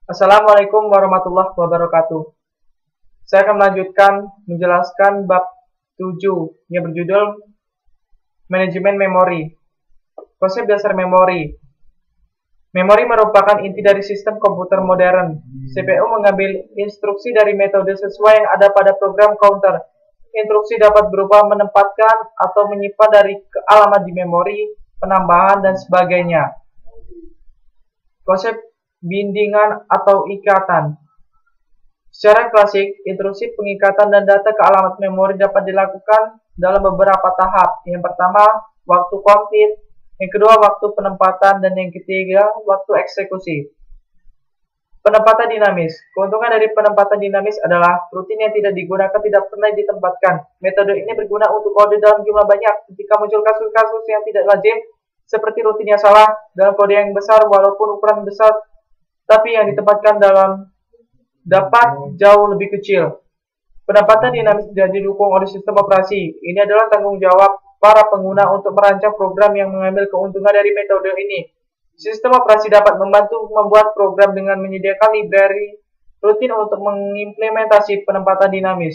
Assalamualaikum warahmatullahi wabarakatuh. Saya akan melanjutkan menjelaskan bab 7 yang berjudul Manajemen Memori. Konsep dasar memori. Memori merupakan inti dari sistem komputer modern. CPU mengambil instruksi dari metode sesuai yang ada pada program counter. Instruksi dapat berupa menempatkan atau menyimpan dari alamat di memori, penambahan, dan sebagainya. Konsep bimbingan atau ikatan. Secara klasik, instruksi pengikatan dan data ke alamat memori dapat dilakukan dalam beberapa tahap. Yang pertama, waktu complete, yang kedua, waktu penempatan, dan yang ketiga, waktu eksekusi. Penempatan dinamis. Keuntungan dari penempatan dinamis adalah rutin yang tidak digunakan tidak pernah ditempatkan. Metode ini berguna untuk kode dalam jumlah banyak ketika muncul kasus-kasus yang tidak lazim, seperti rutinnya salah dalam kode yang besar walaupun ukuran besar, tapi yang ditempatkan dalam dapat jauh lebih kecil. Penempatan dinamis tidak didukung oleh sistem operasi. Ini adalah tanggung jawab para pengguna untuk merancang program yang mengambil keuntungan dari metode ini. Sistem operasi dapat membantu membuat program dengan menyediakan library rutin untuk mengimplementasi penempatan dinamis.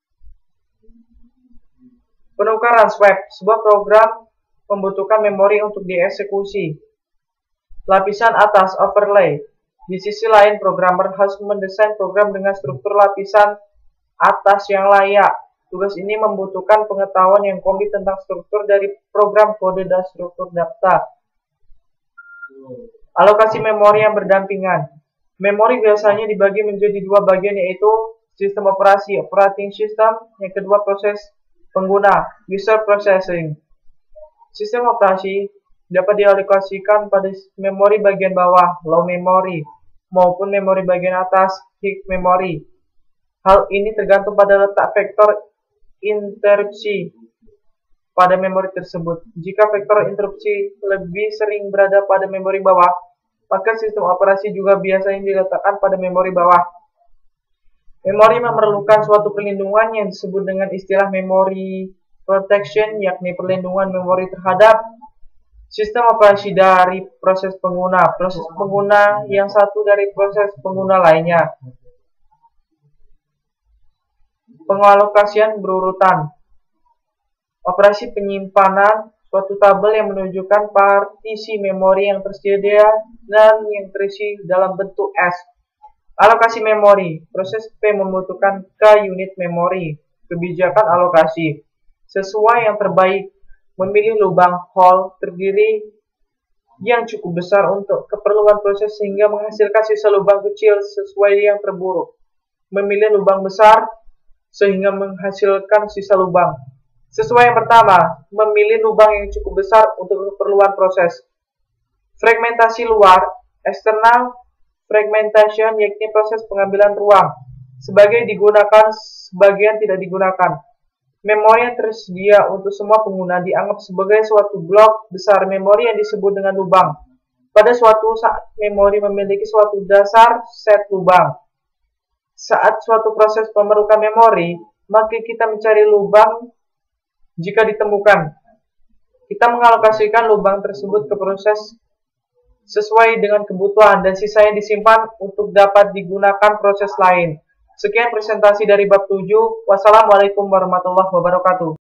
Penukaran swap. Sebuah program membutuhkan memori untuk dieksekusi. Lapisan atas overlay. Di sisi lain, programmer harus mendesain program dengan struktur lapisan atas yang layak. Tugas ini membutuhkan pengetahuan yang komplit tentang struktur dari program kode dan struktur data. Alokasi memori yang berdampingan. Memori biasanya dibagi menjadi dua bagian, yaitu sistem operasi, operating system, yang kedua proses pengguna, user processing. Sistem operasi dapat dialokasikan pada memori bagian bawah, low memory, maupun memori bagian atas, high memory. Hal ini tergantung pada letak vektor interupsi pada memori tersebut. Jika vektor interupsi lebih sering berada pada memori bawah, maka sistem operasi juga biasanya diletakkan pada memori bawah. Memori memerlukan suatu perlindungan yang disebut dengan istilah memory protection, yakni perlindungan memori terhadap sistem operasi dari proses pengguna yang satu dari proses pengguna lainnya. Pengalokasian berurutan. Operasi penyimpanan, suatu tabel yang menunjukkan partisi memori yang tersedia dan yang terisi dalam bentuk S. Alokasi memori. Proses P membutuhkan K unit memori. Kebijakan alokasi. Sesuai yang terbaik, memilih lubang hole terdiri yang cukup besar untuk keperluan proses sehingga menghasilkan sisa lubang kecil sesuai yang terburuk. Memilih lubang besar sehingga menghasilkan sisa lubang. Sesuai yang pertama, memilih lubang yang cukup besar untuk keperluan proses. Fragmentasi luar, external fragmentation, yakni proses pengambilan ruang. Sebagian digunakan, sebagian tidak digunakan. Memori yang tersedia untuk semua pengguna dianggap sebagai suatu blok besar memori yang disebut dengan lubang. Pada suatu saat, memori memiliki suatu dasar set lubang. Saat suatu proses memerlukan memori, maka kita mencari lubang jika ditemukan. Kita mengalokasikan lubang tersebut ke proses sesuai dengan kebutuhan dan sisanya disimpan untuk dapat digunakan proses lain. Sekian presentasi dari bab 7. Wassalamualaikum warahmatullahi wabarakatuh.